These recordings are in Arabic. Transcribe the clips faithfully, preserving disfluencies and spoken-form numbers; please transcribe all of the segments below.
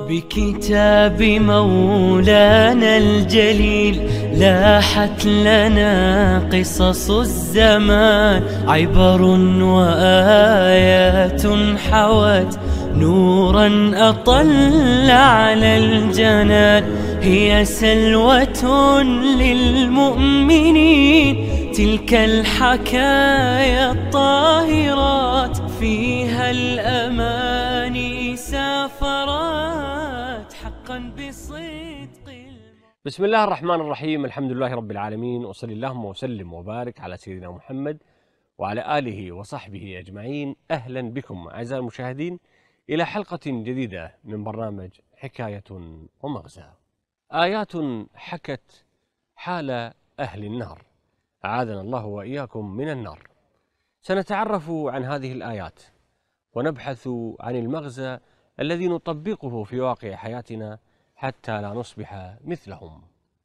بكتاب مولانا الجليل لاحت لنا قصص الزمان، عبر وآيات حوت نورا أطل على الجنان. هي سلوة للمؤمنين تلك الحكايا الطاهرات، فيها الأماني سافرات حقا بصدق. بسم الله الرحمن الرحيم، الحمد لله رب العالمين، وصلى اللهم وسلم وبارك على سيدنا محمد وعلى آله وصحبه أجمعين. أهلا بكم أعزائي المشاهدين إلى حلقة جديدة من برنامج حكاية ومغزى. آيات حكت حال أهل النار، أعاذنا الله وإياكم من النار. سنتعرف عن هذه الآيات ونبحث عن المغزى الذي نطبقه في واقع حياتنا حتى لا نصبح مثلهم.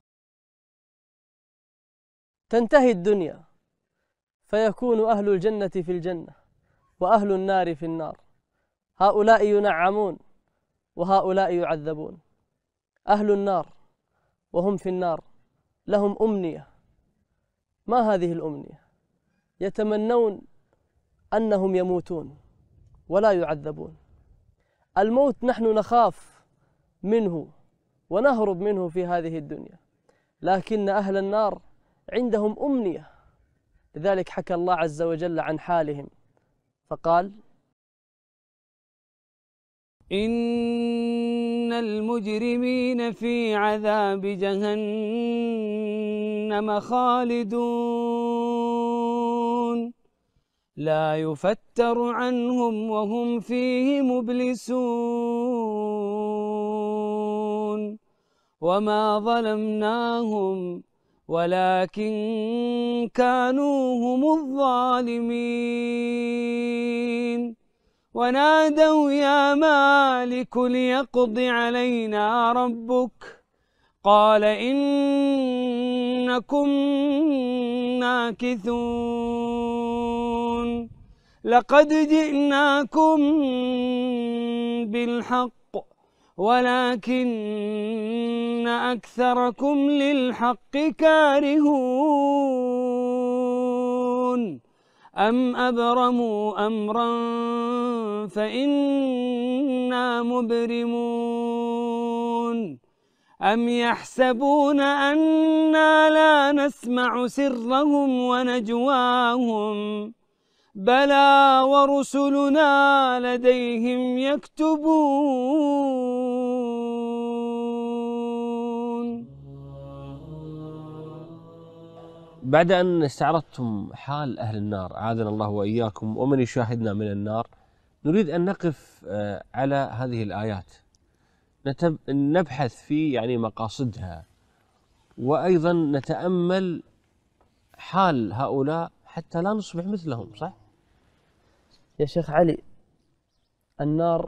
تنتهي الدنيا فيكون أهل الجنة في الجنة وأهل النار في النار، هؤلاء ينعمون وهؤلاء يعذبون. أهل النار وهم في النار لهم أمنية، ما هذه الأمنية؟ يتمنون أنهم يموتون ولا يعذبون. الموت نحن نخاف منه ونهرب منه في هذه الدنيا، لكن أهل النار عندهم أمنية. لذلك حكى الله عز وجل عن حالهم فقال: إن المجرمين في عذاب جهنم خالدون لا يفتر عنهم وهم فيه مبلسون وما ظلمناهم ولكن كانوا هم الظالمين ونادوا يا مالك ليقض علينا ربك قال إنكم ماكثون لقد جئناكم بالحق ولكن أكثركم للحق كارهون أم أبرموا أمرا فإنا مبرمون أم يحسبون أنا لا نسمع سرهم ونجواهم بلى ورسلنا لديهم يكتبون. بعد أن استعرضتم حال أهل النار أعاذنا الله وإياكم ومن يشاهدنا من النار، نريد أن نقف على هذه الآيات، نبحث في يعني مقاصدها، وأيضا نتأمل حال هؤلاء حتى لا نصبح مثلهم. صح يا شيخ علي؟ النار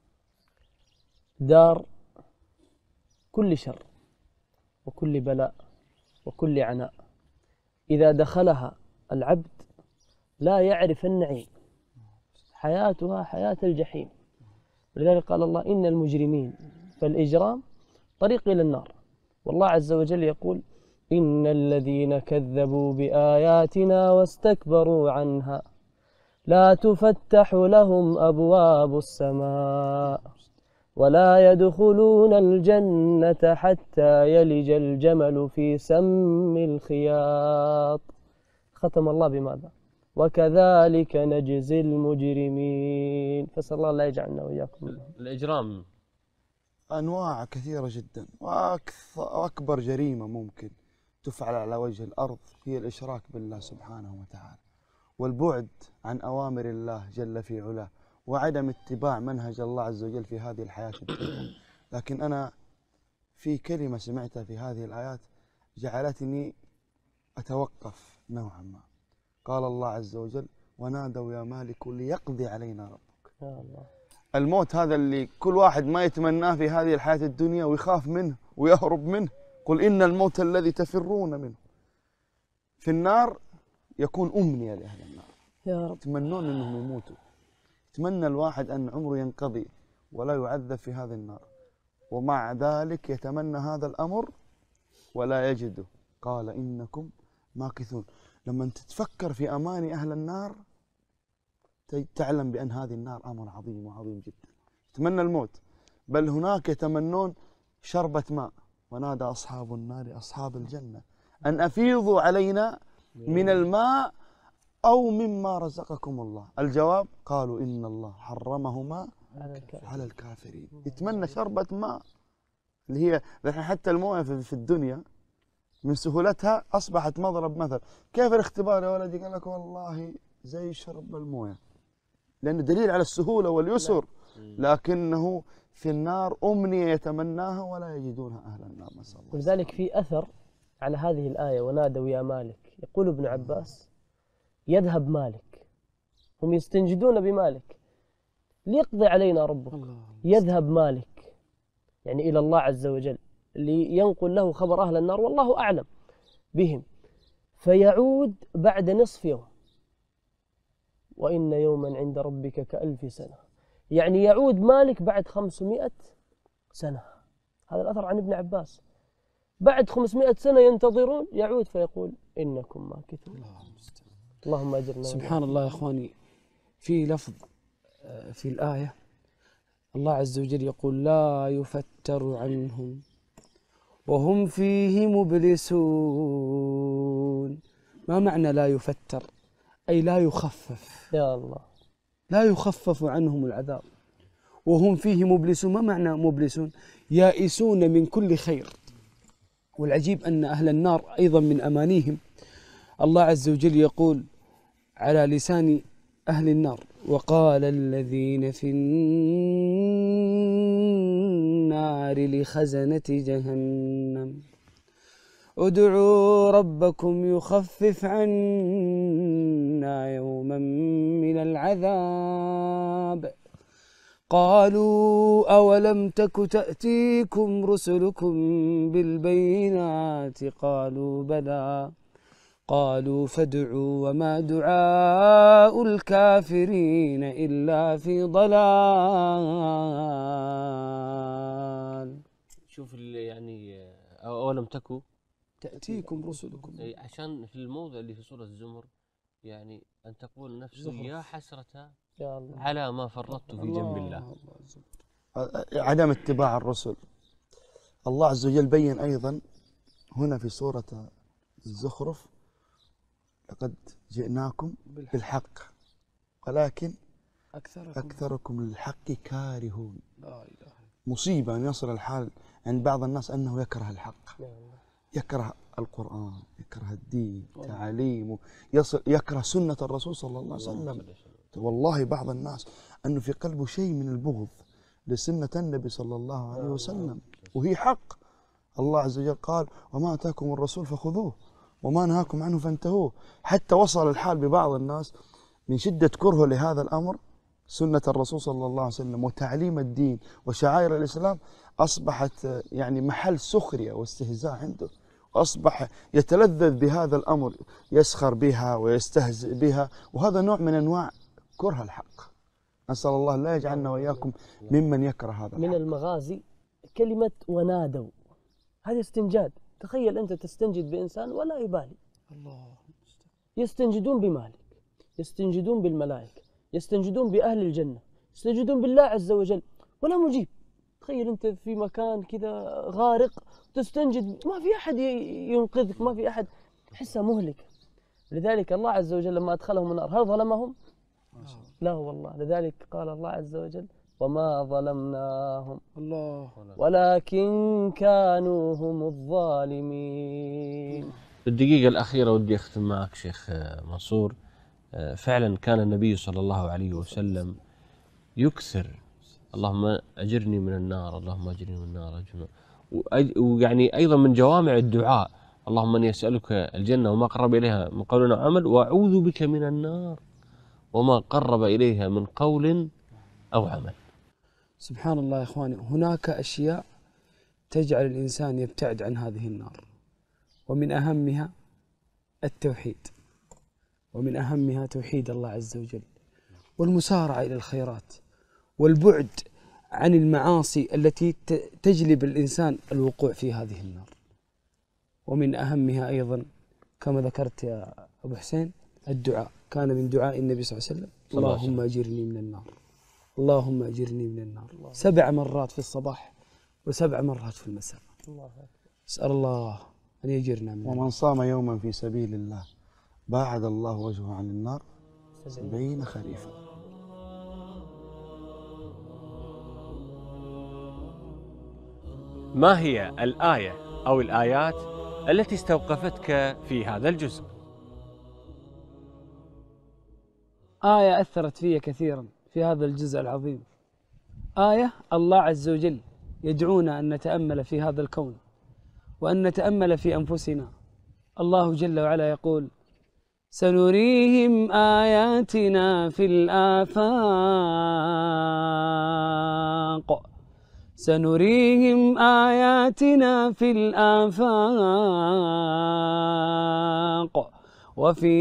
دار كل شر وكل بلاء وكل عناء، إذا دخلها العبد لا يعرف النعيم، حياتها حياة الجحيم. لذلك قال الله: إن المجرمين، فالإجرام طريق إلى النار. والله عز وجل يقول: إن الذين كذبوا بآياتنا واستكبروا عنها لا تفتح لهم أبواب السماء ولا يدخلون الجنة حتى يلج الجمل في سم الخياط. ختم الله بماذا؟ وكذلك نجزي المجرمين. فسأل الله لا يجعلنا وإياكم. الإجرام أنواع كثيرة جدا، وأكبر جريمة ممكن تفعل على وجه الأرض هي الإشراك بالله سبحانه وتعالى، والبعد عن أوامر الله جل في علاه، وعدم اتباع منهج الله عز وجل في هذه الحياة الدنيا. لكن أنا في كلمة سمعتها في هذه الآيات جعلتني أتوقف نوعا ما. قال الله عز وجل: ونادوا يا مالك ليقضي علينا ربك. يا الله. الموت هذا اللي كل واحد ما يتمناه في هذه الحياة الدنيا ويخاف منه ويهرب منه. قل إن الموت الذي تفرون منه. في النار يكون أمنية لأهل النار، يا رب. يتمنون أنهم يموتوا. يتمنى الواحد أن عمره ينقضي ولا يعذب في هذه النار. ومع ذلك يتمنى هذا الأمر ولا يجده. قال إنكم ماكثون. لما تتفكر في أمان أهل النار تعلم بأن هذه النار أمر عظيم وعظيم جدا. يتمنى الموت، بل هناك يتمنون شربة ماء. ونادى أصحاب النار أصحاب الجنة أن أفيضوا علينا من الماء أو مما رزقكم الله. الجواب قالوا إن الله حرمهما على الكافرين. يتمنى شربة ماء اللي هي نحن حتى المويه في الدنيا من سهولتها أصبحت مضرب مثل. كيف الاختبار يا ولدي؟ قال لك والله زي شرب المويه، لأنه دليل على السهولة واليسر، لكنه في النار أمنية يتمناها ولا يجدونها أهل النار. نسأل الله. ولذلك في أثر على هذه الآية ونادوا يا مالك. يقول ابن عباس يذهب مالك، هم يستنجدون بمالك ليقضي علينا ربك. يذهب مالك يعني إلى الله عز وجل لينقل له خبر أهل النار والله أعلم بهم، فيعود بعد نصف يوم وإن يوما عند ربك كألف سنة. يعني يعود مالك بعد خمسمائة سنة. هذا الأثر عن ابن عباس. بعد خمسمائة سنة ينتظرون، يعود فيقول إنكم ماكثون. اللهم أجرنا. سبحان الله يا إخواني، في لفظ في الآية الله عز وجل يقول لا يفتر عنهم وهم فيه مبلسون. ما معنى لا يفتر؟ أي لا يخفف. يا الله. لا يخفف عنهم العذاب وهم فيه مبلسون. ما معنى مبلسون؟ يائسون من كل خير. والعجيب أن أهل النار أيضا من أمانيهم الله عز وجل يقول على لسان أهل النار وقال الذين في النار لخزنة جهنم ادعوا ربكم يخفف عنا يوما من العذاب قالوا أولم تك تأتيكم رسلكم بالبينات قالوا بلى قالوا فادعوا وما دعاء الكافرين إلا في ضلال. شوف يعني أولم تكو تأتيكم رسلكم، عشان في الموضع اللي في سورة الزمر يعني أن تقول نفسه يا حسرة يا الله على ما فرطت في جنب الله. عدم اتباع الرسل. الله عز وجل بين أيضا هنا في سورة الزخرف لقد جئناكم بالحق ولكن أكثركم, أكثركم للحق كارهون. لا إله. مصيبة أن يصل الحال عند بعض الناس أنه يكره الحق، يكره القرآن، يكره الدين، تعاليمه، يصل يكره سنة الرسول صلى الله عليه وسلم. والله بعض الناس أنه في قلبه شيء من البغض لسنة النبي صلى الله عليه وسلم، وهي حق. الله عز وجل قال وما أتاكم الرسول فخذوه وما نهاكم عنه فانتهوه. حتى وصل الحال ببعض الناس من شدة كرهه لهذا الأمر سنة الرسول صلى الله عليه وسلم وتعليم الدين وشعائر الإسلام أصبحت يعني محل سخرية واستهزاء عنده، وأصبح يتلذذ بهذا الأمر، يسخر بها ويستهزئ بها، وهذا نوع من أنواع كره الحق. نسأل الله لا يجعلنا وإياكم ممن يكره هذا الحق. من المغازي كلمة ونادوا، هذا استنجاد. تخيل أنت تستنجد بإنسان ولا يبالي. الله. يستنجدون بمالك، يستنجدون بالملائكة، يستنجدون بأهل الجنة، يستنجدون بالله عز وجل ولا مجيب. تخيل أنت في مكان كذا غارق تستنجد، ما في أحد ينقذك، ما في أحد، تحسها مهلكة. لذلك الله عز وجل لما أدخلهم النار هل ظلمهم؟ لا والله. لذلك قال الله عز وجل وما ظلمناهم الله ولكن كانوا هم الظالمين. في الدقيقة الأخيرة ودي أختم معك شيخ منصور. فعلا كان النبي صلى الله عليه وسلم يكثر اللهم أجرني من النار، اللهم أجرني من النار، ويعني أيضا من جوامع الدعاء اللهم أني أسألك الجنة وما قرب إليها من قول وعمل، وأعوذ بك من النار وما قرب إليها من قول أو عمل. سبحان الله يا إخواني، هناك أشياء تجعل الإنسان يبتعد عن هذه النار، ومن أهمها التوحيد، ومن أهمها توحيد الله عز وجل والمسارعة إلى الخيرات والبعد عن المعاصي التي تجلب الإنسان الوقوع في هذه النار. ومن أهمها أيضا كما ذكرت يا أبو حسين الدعاء، كان من دعاء النبي صلى الله عليه وسلم اللهم أجرني من النار، اللهم أجرني من النار، سبع مرات في الصباح وسبع مرات في المساء. أسأل الله أن يجرنا من النار. ومن صام يوما في سبيل الله باعد الله وجهه عن النار سبعين خريفا. ما هي الآية أو الآيات التي استوقفتك في هذا الجزء؟ آية أثرت في كثيرا في هذا الجزء العظيم، آية الله عز وجل يدعونا أن نتأمل في هذا الكون وأن نتأمل في أنفسنا. الله جل وعلا يقول سنريهم آياتنا في الآفاق، سنريهم آياتنا في الآفاق وفي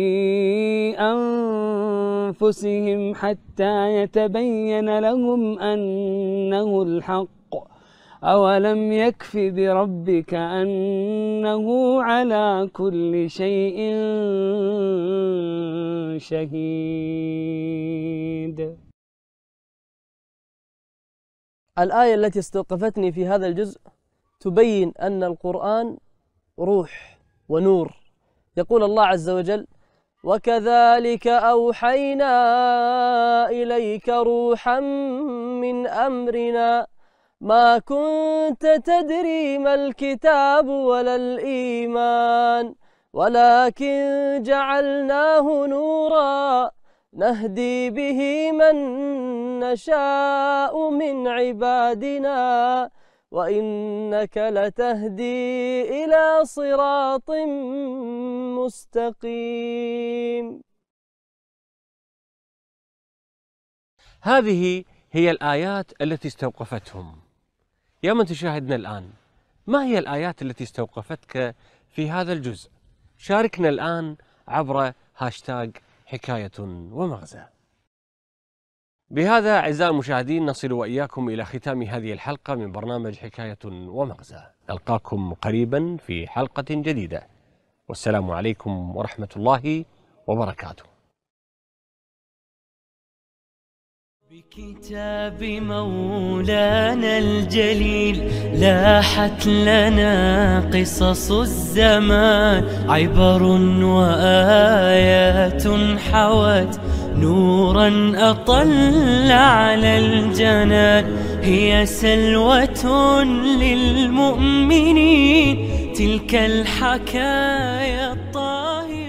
أنفسهم حتى يتبين لهم أنه الحق، أولم يكف بربك أنه على كل شيء شهيد. الآية التي استوقفتني في هذا الجزء تبين أن القرآن روح ونور. يقول الله عز وجل وكذلك أوحينا إليك روحا من أمرنا ما كنت تدري ما الكتاب ولا الإيمان ولكن جعلناه نورا نهدي به من نشاء من عبادنا وإنك لتهدي إلى صراط مستقيم. هذه هي الآيات التي استوقفتهم. يا من تشاهدنا الآن، ما هي الآيات التي استوقفتك في هذا الجزء؟ شاركنا الآن عبر هاشتاج حكاية ومغزى. بهذا أعزائي المشاهدين نصل وإياكم إلى ختام هذه الحلقة من برنامج حكاية ومغزى. نلقاكم قريبا في حلقة جديدة، والسلام عليكم ورحمة الله وبركاته. بكتاب مولانا الجليل لاحت لنا قصص الزمان، عبر وآيات حوت نورا أطل على الجنان، هي سلوة للمؤمنين تلك الحكايا الطاهرة.